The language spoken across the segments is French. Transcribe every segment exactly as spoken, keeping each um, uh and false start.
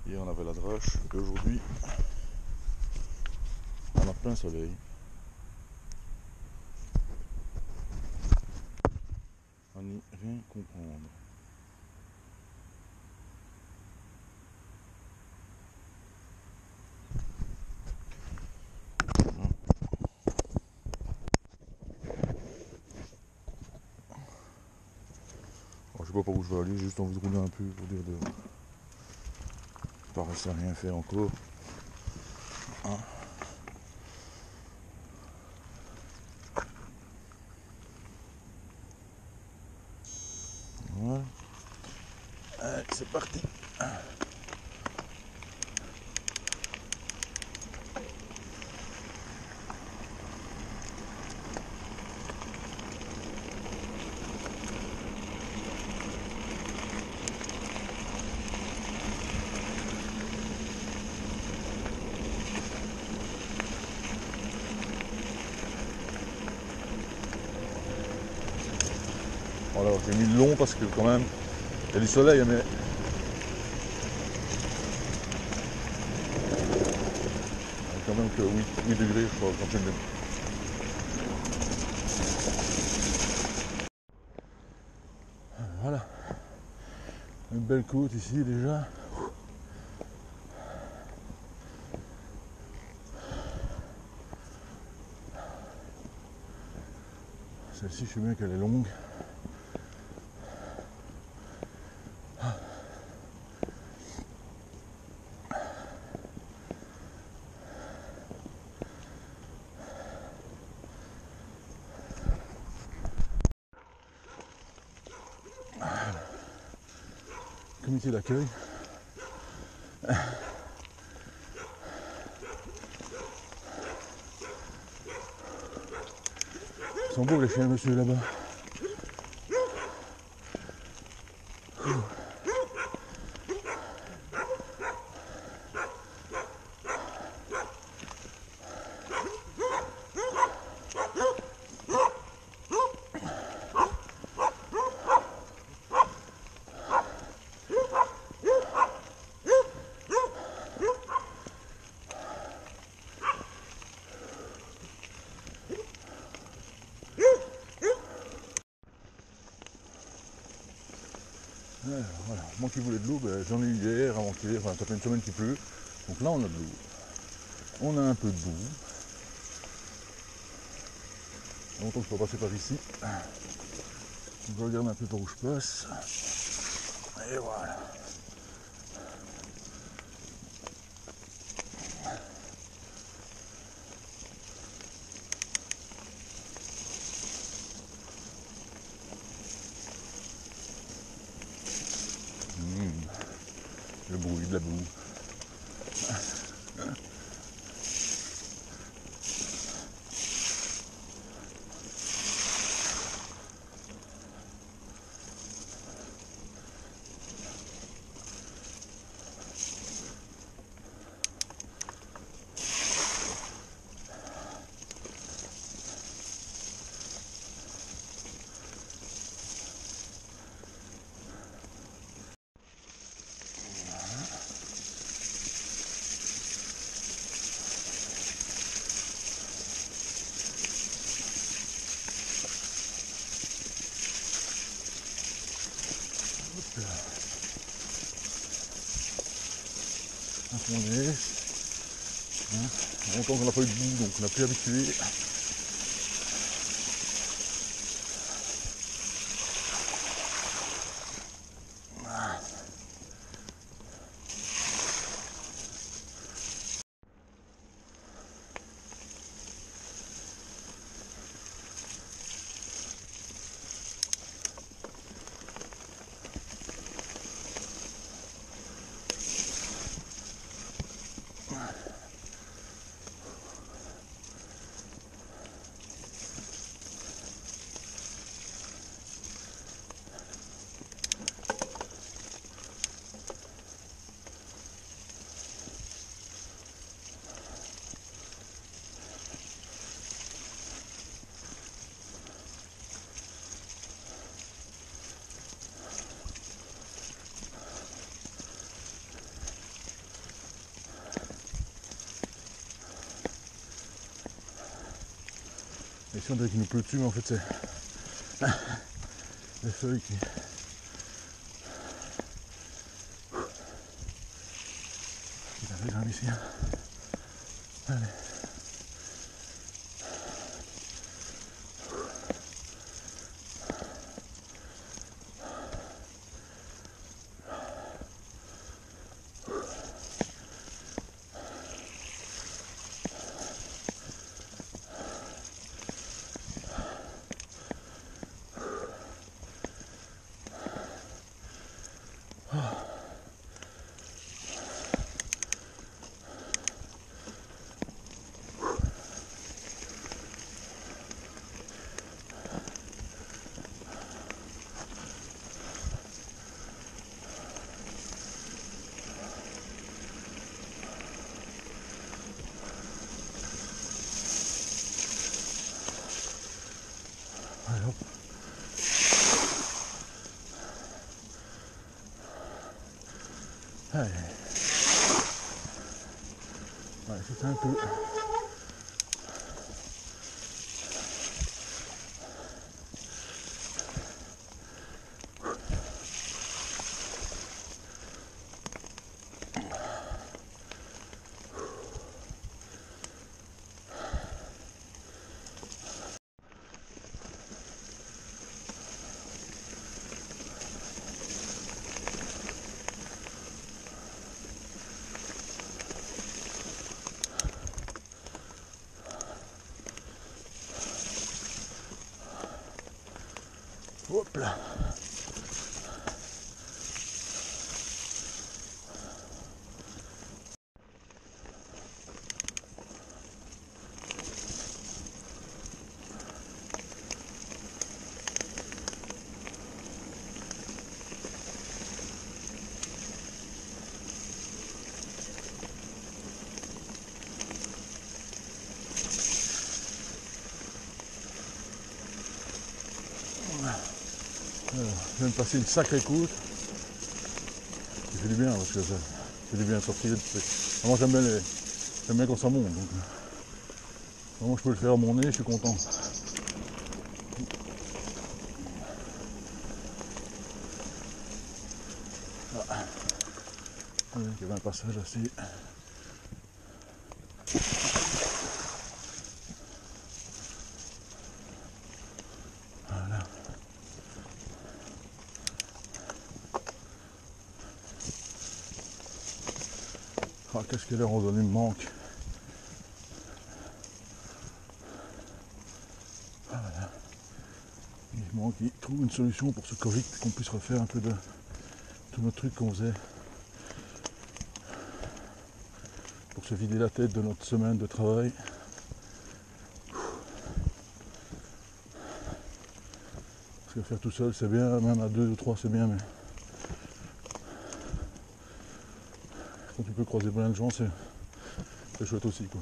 Hier on avait la drache et aujourd'hui on a plein soleil. À n'y rien comprendre. Alors, je sais pas par où je vais aller, j'ai juste envie de rouler un peu pour dire de. Pas rester à rien faire encore. Hein. Voilà. Allez, c'est parti. Alors j'ai mis le long parce que quand même il y a du soleil mais quand même que huit degrés je crois quand j'ai le. Voilà. Une belle côte ici déjà. Celle-ci je sais bien qu'elle est longue. Comité d'accueil. Ils sont beaux les chiens monsieur là-bas. Alors, voilà. Moi qui voulais de l'eau, ben, j'en ai eu hier, avant-hier, enfin ça fait une semaine qu'il pleut. Donc là on a de l'eau. On a un peu de boue. Longtemps que je peux passer par ici. Je regarde un peu par où je passe. Et voilà. Mmh. Le bruit de la boue. Un fondé. Hein. Longtemps qu'on n'a pas eu de boue, donc on n'a plus habitué. Et si on dirait qu'il nous pleut dessus, mais en fait c'est les feuilles qui... qui avaient grave ici. Allez. Allez hop. Allez. Ouais, c'est un peu... Hop là. Alors, je viens de passer une sacrée côte. Ça fait du bien parce que ça fait du bien de sortir. Moi j'aime bien, les... j'aime bien quand ça monte. Donc, moi je peux le faire à mon nez, je suis content. Ah. Il y avait un passage assez... Voilà. Ah, qu'est-ce que la randonnée me manque. Ah, voilà. Il manque qu'il trouve une solution pour ce Covid, qu'on puisse refaire un peu de tous nos trucs qu'on faisait pour se vider la tête de notre semaine de travail. Parce que faire tout seul c'est bien, même à deux ou trois c'est bien, mais quand tu peux croiser plein de gens c'est chouette aussi quoi.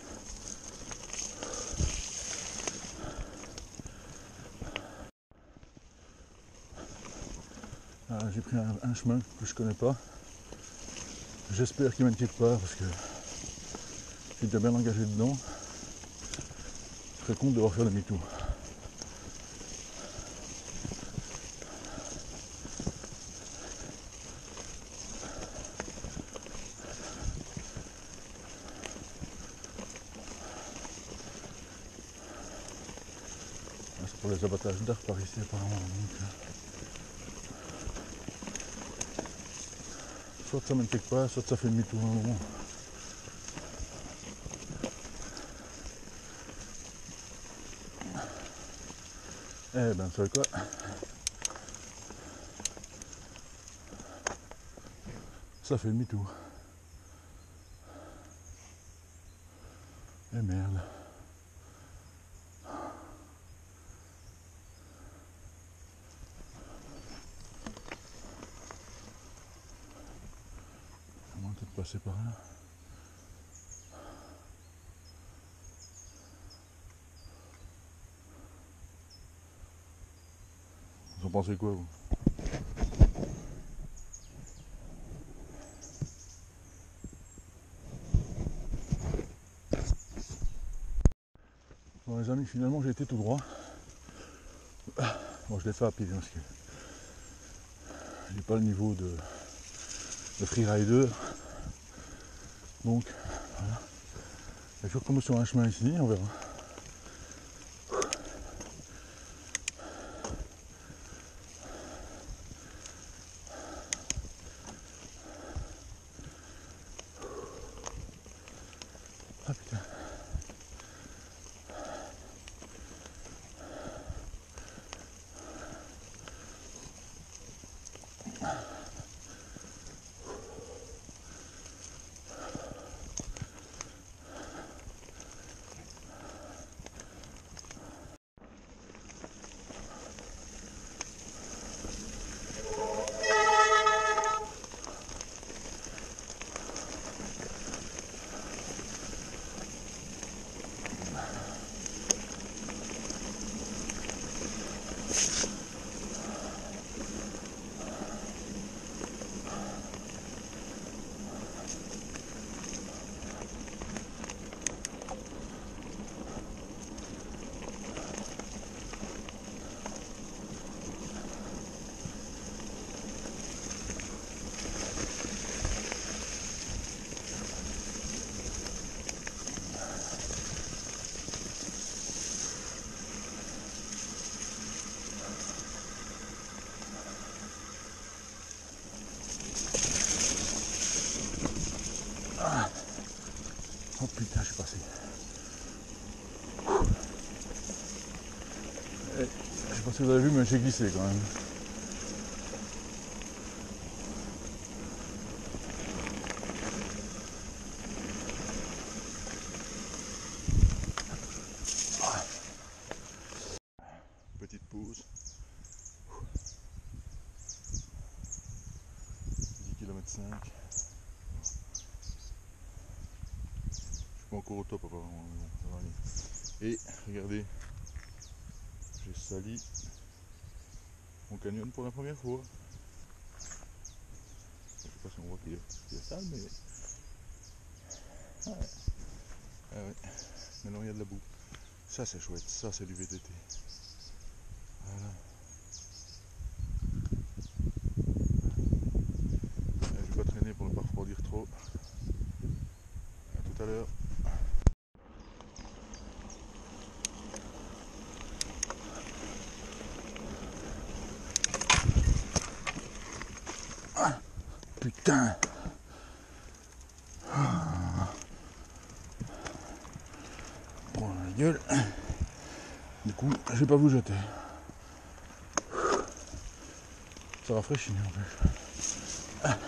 Ah, j'ai pris un, un chemin que je connais pas. J'espère qu'il mène quelque part parce que je suis déjà bien engagé dedans. Je serais con de devoir faire demi-tour. C'est pour les abattages d'arbres par ici apparemment. Donc, soit ça mène quelque part, soit ça fait demi-tour un moment. Eh ben, ça fait quoi? Ça fait demi-tour. Eh merde. On va peut-être passer par là. Vous en pensez quoi vous? Bon les amis, finalement j'ai été tout droit. Bon, je l'ai fait à pied parce que j'ai pas le niveau de, de freerider. Donc voilà. Et je recommence sur un chemin ici, on verra. Ah putain. Oh putain, je suis passé. Et, je sais pas si vous avez vu, mais j'ai glissé quand même. Petite pause. dix kilomètres cinq. Je suis pas encore au top apparemment, mais bon, ça va aller. Et regardez, j'ai sali mon canyon pour la première fois. Je sais pas si on voit qu'il est, qu'il est sale, mais... Ah ouais. Ah ouais. Maintenant il y a de la boue. Ça c'est chouette, ça c'est du V T T. Voilà. Et je vais pas traîner pour ne pas refroidir trop. A tout à l'heure. Ah, putain. Bon la gueule. Du coup, je vais pas vous jeter. Ça rafraîchit en plus. Ah.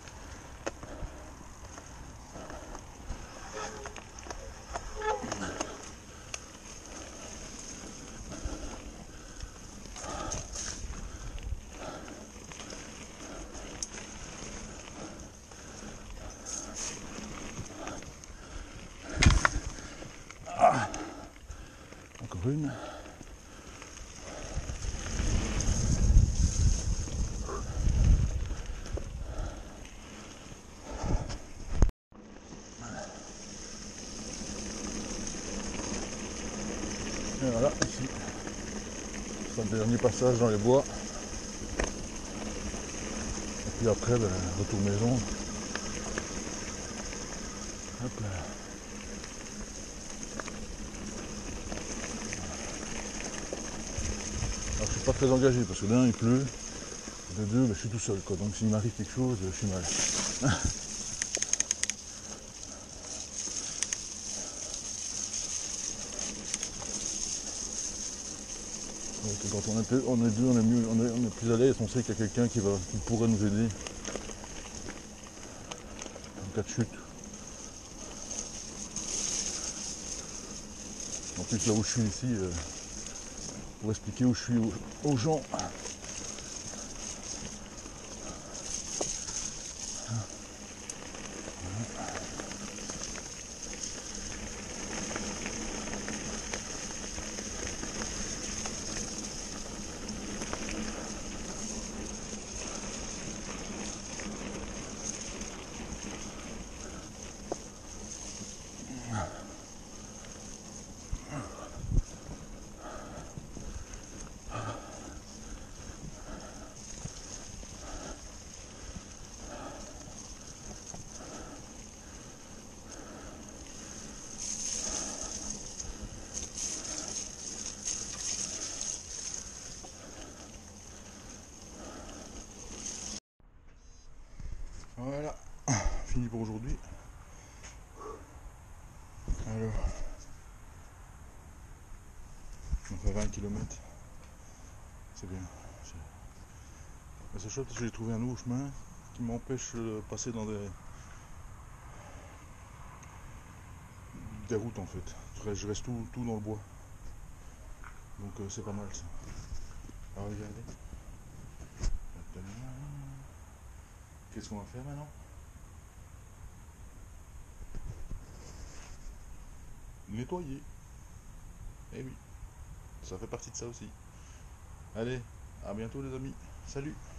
Ah. Encore une. Et voilà, ici, c'est le dernier passage dans les bois. Et puis après, ben, retour maison. Hop là. Alors je suis pas très engagé parce que d'un il pleut, de deux ben, je suis tout seul quoi. Donc s'il m'arrive quelque chose, je suis mal. Donc, quand on est, on est deux, on est, mieux, on est, on est plus à l'aise, on sait qu'il y a quelqu'un qui, va, qui pourrait nous aider en cas de chute. En plus là où je suis ici, euh, pour expliquer où je suis aux, aux gens. fini pour aujourd'hui. Alors, on fait vingt kilomètres. C'est bien. Mais c'est chouette parce que j'ai trouvé un nouveau chemin qui m'empêche de passer dans des, des routes en fait. Je reste tout, tout dans le bois. Donc euh, c'est pas mal ça. Alors regardez. Qu'est-ce qu'on va faire maintenant? Nettoyer. Eh oui, ça fait partie de ça aussi. Allez, à bientôt les amis. Salut.